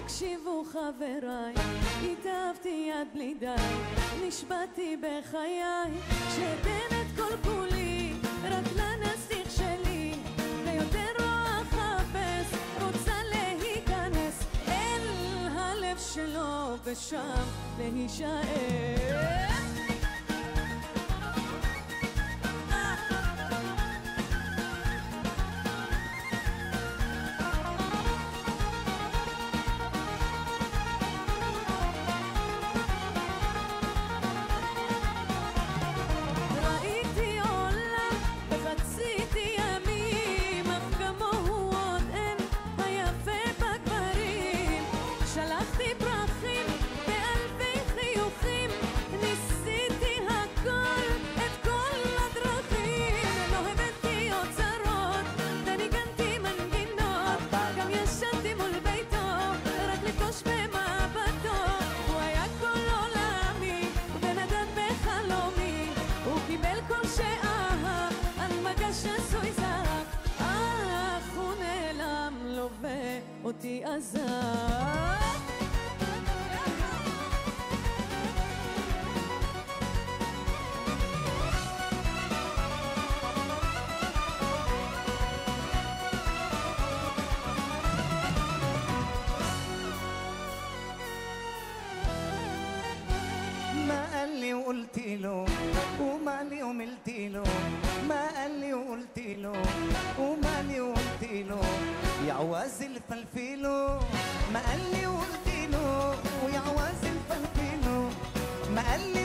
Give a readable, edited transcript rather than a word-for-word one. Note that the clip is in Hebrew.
הקשיבו חבריי, התאהבתי יד בלי די, נשבעתי בחיי שאתן את כל כולי רק לנסיך שלי, ויותר לא אחפש, רוצה להיכנס אל הלב שלו ושם להישאר. אותי עזב. ما قال لي وقلت له ومالي وملت له، ما قال لي وقلت له ومالي وقلت له يا عواز الفلفيلو، ما قال لي وقلت له ويا عواز الفلفيلو، ما قال لي